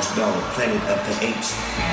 Lost Dog, Planet of the Apes.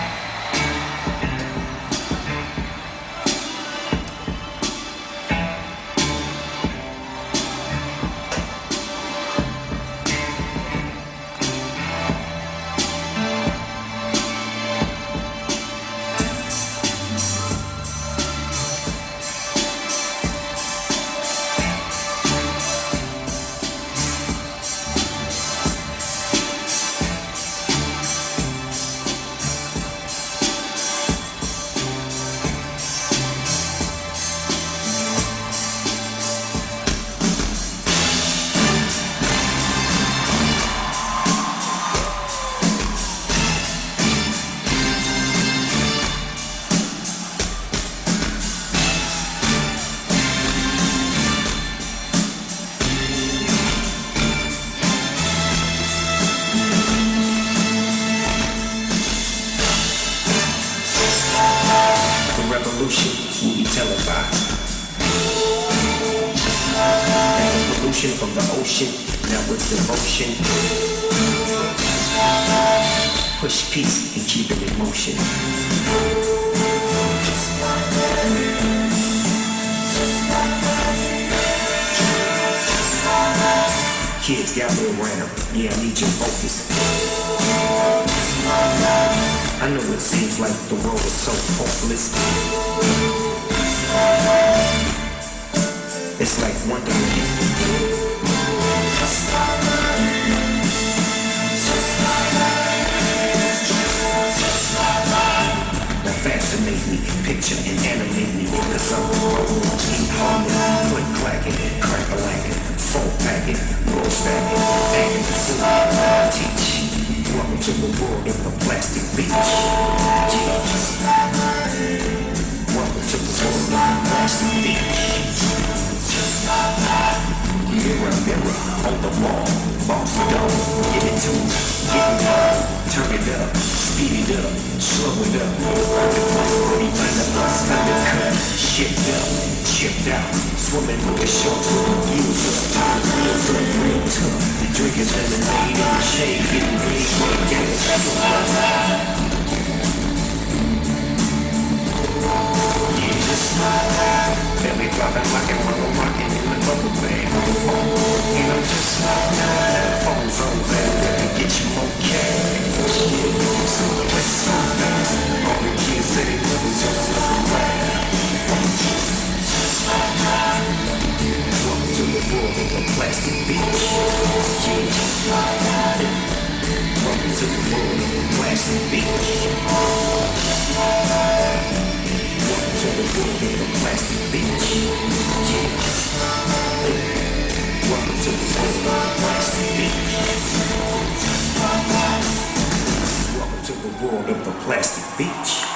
Revolution will be televised. And the pollution from the ocean, now with devotion. Push peace and keep it in motion. Kids gather around, yeah, I need your focus. I know it seems like the world is so hopeless. It's like Wonderland. Now fascinate me, picture and animate me, cause I'm rolling, keep humming, foot clacking, crack-a-lacking, folk packing, roll stacking, acting, teach. Welcome to the world of the plastic beach. Yeah. Welcome to the world of the plastic beach. Mirror, mirror, on the wall, boss the dog, get it to me, get it up, turn it up, speed it up, slow it up. Everybody find the bus, undercut, shipped up, chipped out, swimming with the sharks with the gills up, wheels up, real tough. The drinkers lemonade in the shade, getting paid for the gas. Belly flopping like it while I'm rocking in the bubble bag. And I'm just like that. Phone's on that, let me get you more cash. So it's so fast. All the kids say they love is just looking right. Welcome to the world of the plastic beach. Welcome to the world of the plastic beach. Welcome to the world of the plastic beach. Welcome to the world of the plastic beach. Welcome to the world of the plastic beach.